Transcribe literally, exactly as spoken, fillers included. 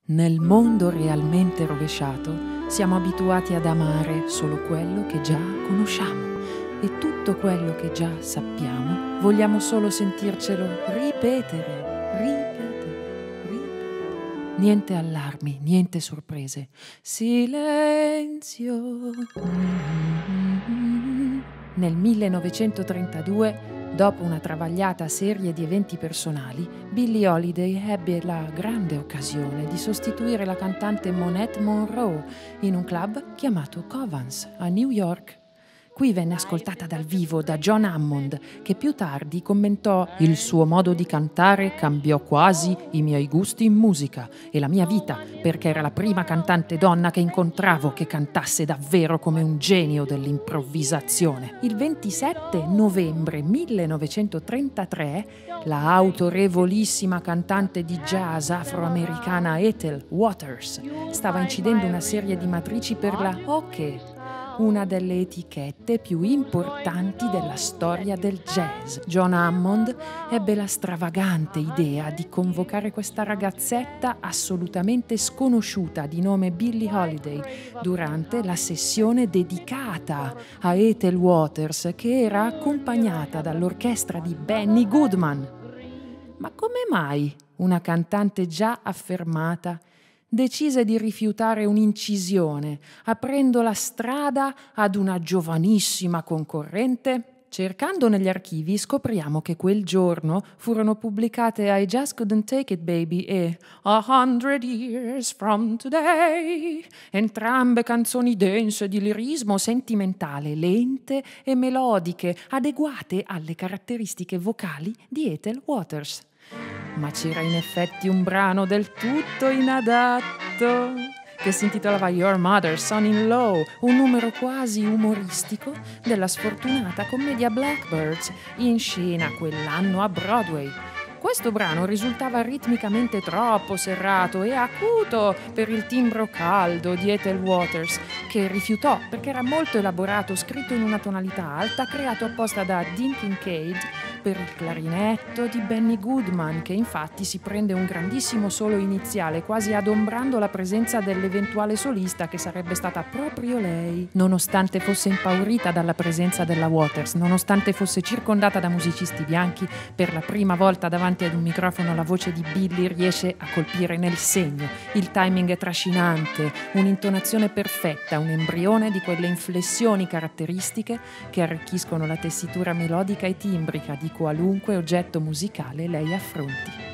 Nel mondo realmente rovesciato siamo abituati ad amare solo quello che già conosciamo e tutto quello che già sappiamo vogliamo solo sentircelo ripetere, ripetere, ripetere. Niente allarmi, niente sorprese. Silenzio. Nel millenovecentotrentadue, dopo una travagliata serie di eventi personali, Billie Holiday ebbe la grande occasione di sostituire la cantante Monette Monroe in un club chiamato Covens a New York. Qui venne ascoltata dal vivo da John Hammond, che più tardi commentò: «Il suo modo di cantare cambiò quasi i miei gusti in musica e la mia vita, perché era la prima cantante donna che incontravo che cantasse davvero come un genio dell'improvvisazione». Il ventisette novembre millenovecentotrentatré, la autorevolissima cantante di jazz afroamericana Ethel Waters stava incidendo una serie di matrici per la Hockey, una delle etichette più importanti della storia del jazz. John Hammond ebbe la stravagante idea di convocare questa ragazzetta assolutamente sconosciuta di nome Billie Holiday durante la sessione dedicata a Ethel Waters, che era accompagnata dall'orchestra di Benny Goodman. Ma come mai una cantante già affermata decise di rifiutare un'incisione, aprendo la strada ad una giovanissima concorrente? Cercando negli archivi scopriamo che quel giorno furono pubblicate I Just Couldn't Take It Baby e A Hundred Years From Today, entrambe canzoni dense di lirismo sentimentale, lente e melodiche, adeguate alle caratteristiche vocali di Ethel Waters. Ma c'era in effetti un brano del tutto inadatto che si intitolava Your Mother's Son-in-Law, un numero quasi umoristico della sfortunata commedia Blackbirds, in scena quell'anno a Broadway. Questo brano risultava ritmicamente troppo serrato e acuto per il timbro caldo di Ethel Waters, che rifiutò perché era molto elaborato, scritto in una tonalità alta, creato apposta da Dean Kincaid per il clarinetto di Benny Goodman, che infatti si prende un grandissimo solo iniziale, quasi adombrando la presenza dell'eventuale solista, che sarebbe stata proprio lei. Nonostante fosse impaurita dalla presenza della Waters, nonostante fosse circondata da musicisti bianchi, per la prima volta davanti ad un microfono la voce di Billie riesce a colpire nel segno. Il timing è trascinante, un'intonazione perfetta, un embrione di quelle inflessioni caratteristiche che arricchiscono la tessitura melodica e timbrica di qualunque oggetto musicale lei affronti.